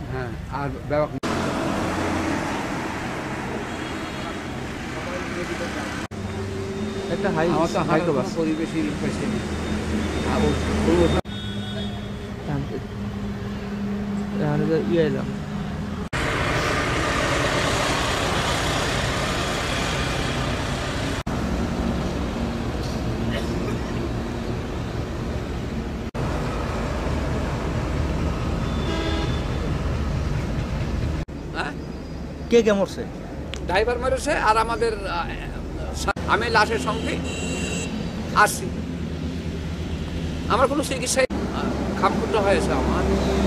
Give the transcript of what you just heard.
হ্যাঁ, আর ব্যাপক একটা হাই আমার তো হাঁটার মাইক্রোবাস কোনো পরিবেশই পাইছিনি। ইয়ে এলাম। হ্যাঁ, কে কে মরছে? ড্রাইভার মেরেছে আর আমাদের আমি লাশের সঙ্গে আসছি। আমার কোনো চিকিৎসায় খামখুন্দ হয়েছে আমার।